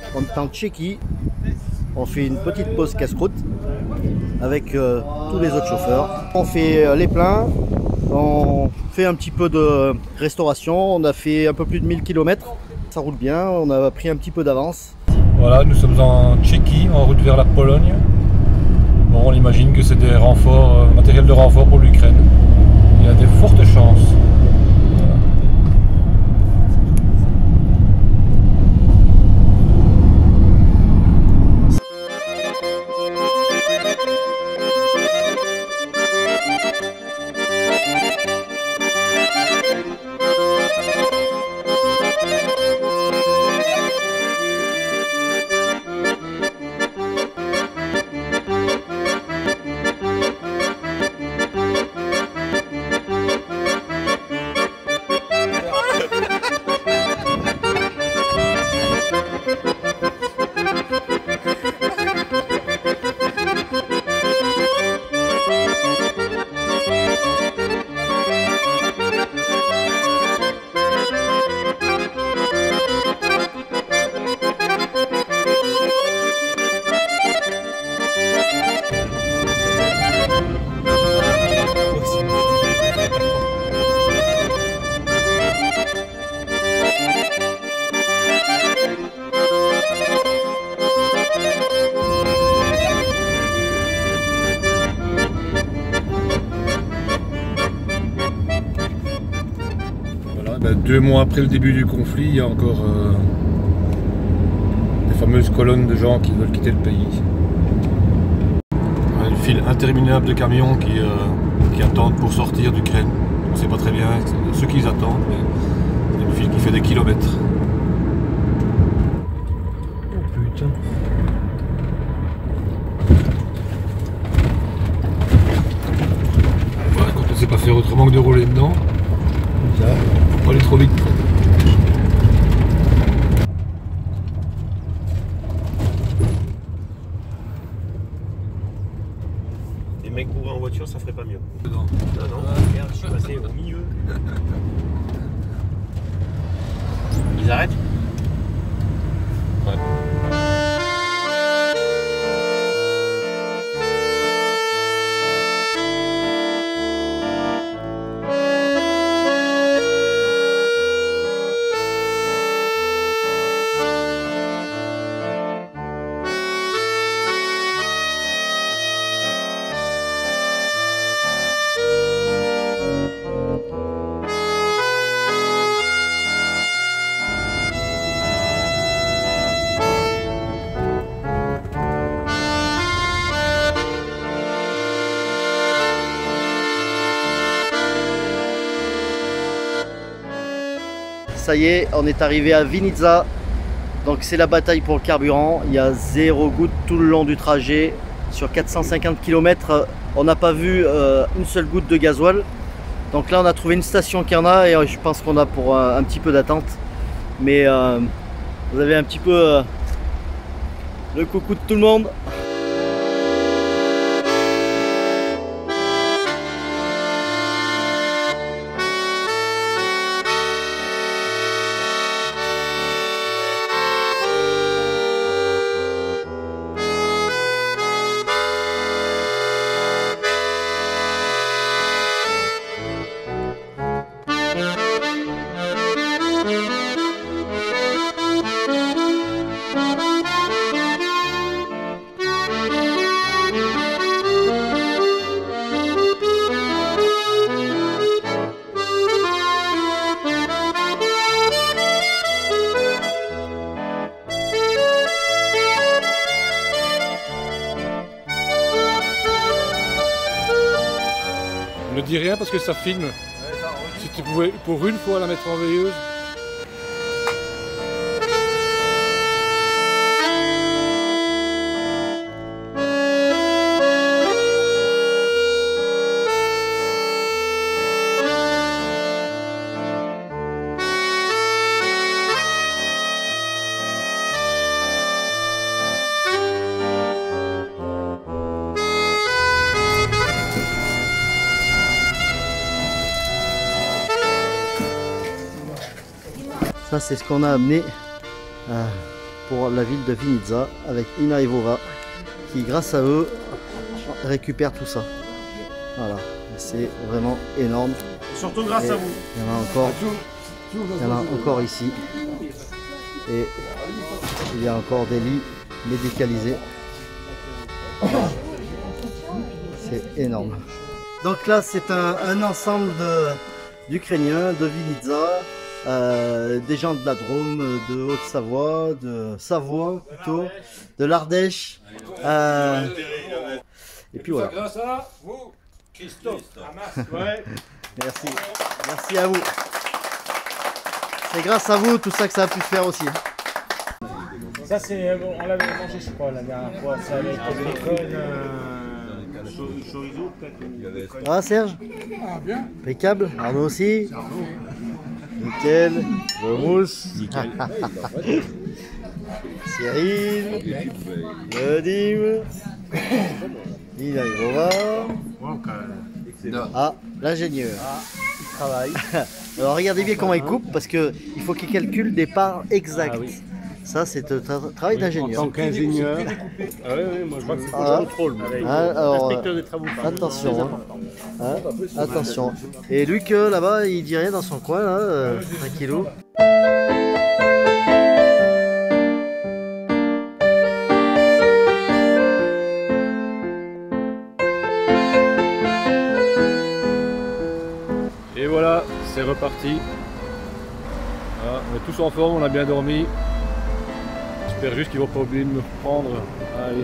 on est en Tchéquie. On fait une petite pause casse-croûte avec tous les autres chauffeurs. On fait les pleins, on fait un petit peu de restauration. On a fait un peu plus de 1000 km. Ça roule bien, on a pris un petit peu d'avance. Voilà, nous sommes en Tchéquie, en route vers la Pologne. Bon, on imagine que c'est des renforts, matériel de renfort pour l'Ukraine. Il y a des fortes chances. Ben, 2 mois après le début du conflit, il y a encore des fameuses colonnes de gens qui veulent quitter le pays. Une file interminable de camions qui attendent pour sortir d'Ukraine. On ne sait pas très bien ce qu'ils attendent, mais c'est une file qui fait des kilomètres. Oh putain! Voilà, quand on ne sait pas faire autrement que de rouler dedans, ça, faut pas aller trop vite. Les mecs bourrés en voiture, ça ferait pas mieux. Non, non, regarde, je suis passé au milieu. Ils arrêtent? Ouais. Ça y est, on est arrivé à Vinica. Donc c'est la bataille pour le carburant. Il y a 0 goutte tout le long du trajet. Sur 450 km, on n'a pas vu une seule goutte de gasoil. Donc là on a trouvé une station qui en a et je pense qu'on a pour un petit peu d'attente. Mais vous avez un petit peu le coucou de tout le monde. Ne dis rien parce que ça filme. Ouais, si tu pouvais pour une fois la mettre en veilleuse. Ça c'est ce qu'on a amené pour la ville de Vinica avec Ina et Vova qui, grâce à eux, récupèrent tout ça. Voilà, c'est vraiment énorme. Surtout grâce Et à vous. Il y en a encore ici. Et il y a encore des lits médicalisés. C'est énorme. Donc là, c'est un ensemble d'Ukrainiens, de Vinica, des gens de la Drôme, de Haute-Savoie, de Savoie plutôt, de l'Ardèche. Et puis voilà. Grâce à vous, Christophe. Ouais. Merci. Merci à vous. C'est grâce à vous tout ça que ça a pu se faire aussi. Ça, c'est. On l'avait mangé, je crois, la dernière fois. C'est avec bacon, chorizo, peut-être. Ah, Serge? Ah, bien. Impeccable. Arnaud aussi? Nickel. Mousse. Cyril. Vadim. Ina et Vova. Ah, l'ingénieur. Il travaille. Alors regardez bien comment il coupe parce qu'il faut qu'il calcule des parts exactes. Ah oui. Ça, c'est un travail d'ingénieur. En tant qu'ingénieur. Ah oui, moi je vois que c'est Ah. le contrôle. Avec Alors, inspecteur des travaux. pardon. attention, hein. Hein, attention. Et Luc là-bas, il dit rien dans son coin, là, tranquillou. Et voilà, c'est reparti. Voilà, on est tous en forme, on a bien dormi. J'espère juste qu'ils vont pas oublier de me reprendre. Allez.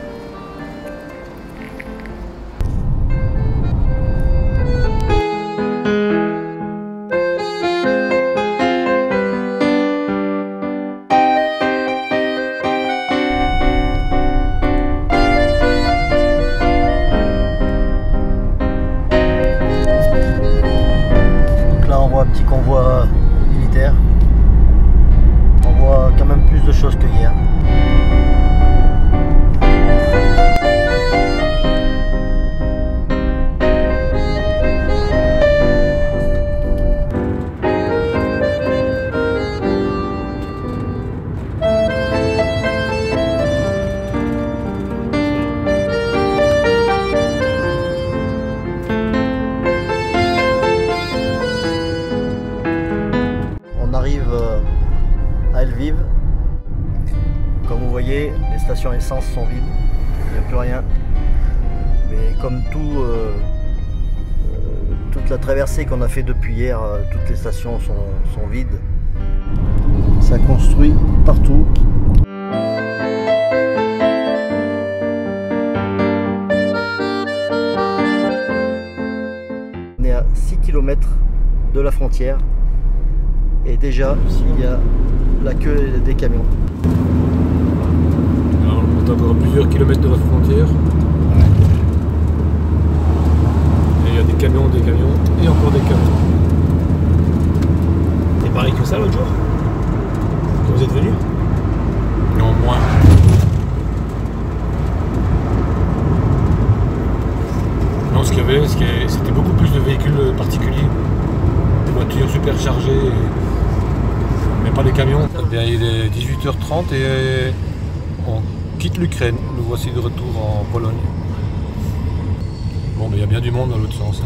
Donc là, on voit un petit convoi militaire. On voit quand même plus de choses que hier. On arrive à Lviv. Comme vous voyez, les stations essence sont vides, il n'y a plus rien. Mais comme toute la traversée qu'on a fait depuis hier, toutes les stations sont vides. Ça construit partout. On est à 6 km de la frontière. Et déjà, il y a la queue des camions. Alors, on est encore à plusieurs kilomètres de la frontière. Et il y a des camions et encore des camions. C'est pareil que ça l'autre jour quand vous êtes venu. Non, moins. Non, ce qu'il y avait, c'était beaucoup plus de véhicules particuliers. Des voitures super chargées. Mais pas des camions. Eh bien, il est 18h30 et on quitte l'Ukraine. Nous voici de retour en Pologne. Bon, mais il y a bien du monde dans l'autre sens.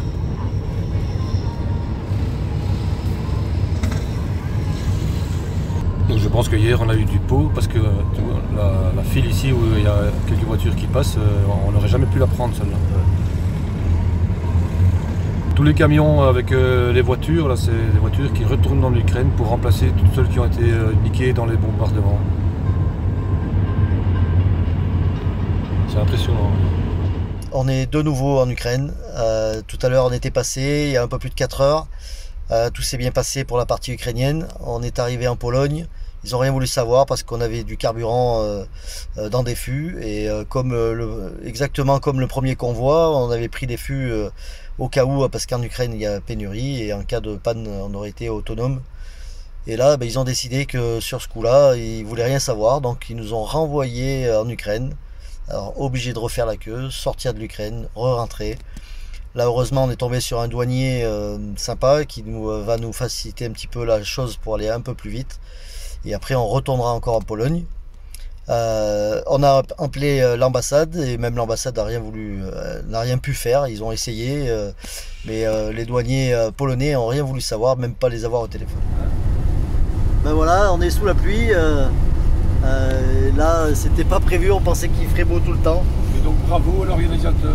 Donc je pense que hier on a eu du pot parce que tu vois, la file ici où il y a quelques voitures qui passent, on n'aurait jamais pu la prendre celle-là. Tous les camions avec les voitures, là, c'est des voitures qui retournent dans l'Ukraine pour remplacer toutes celles qui ont été niquées dans les bombardements. C'est impressionnant. On est de nouveau en Ukraine. Tout à l'heure, on était passé il y a un peu plus de 4 heures. Tout s'est bien passé pour la partie ukrainienne. On est arrivé en Pologne. Ils n'ont rien voulu savoir parce qu'on avait du carburant dans des fûts. Et exactement comme le premier convoi, on avait pris des fûts au cas où, parce qu'en Ukraine, il y a pénurie. Et en cas de panne, on aurait été autonome. Et là, ils ont décidé que sur ce coup-là, ils ne voulaient rien savoir. Donc, ils nous ont renvoyés en Ukraine. Alors, obligé de refaire la queue, sortir de l'Ukraine, re-rentrer. Là, heureusement, on est tombé sur un douanier sympa qui va nous faciliter un petit peu la chose pour aller un peu plus vite. Et après, on retournera encore en Pologne. On a appelé l'ambassade et même l'ambassade n'a rien voulu, n'a rien pu faire. Ils ont essayé, mais les douaniers polonais n'ont rien voulu savoir, même pas les avoir au téléphone. Ben voilà, on est sous la pluie. Là, c'était pas prévu, on pensait qu'il ferait beau tout le temps. Et donc bravo à l'organisateur.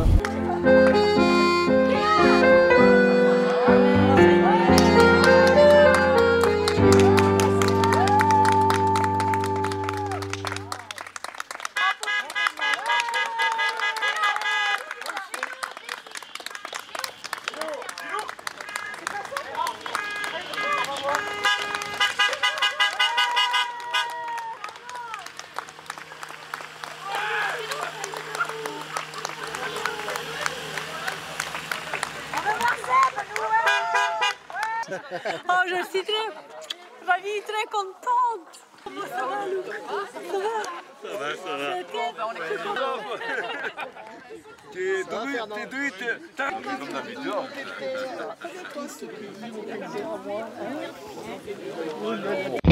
Oh, je suis très, très contente. Comment ça va, Luc? Ça va? Ça va. On est très contents. T'es comme d'habitude.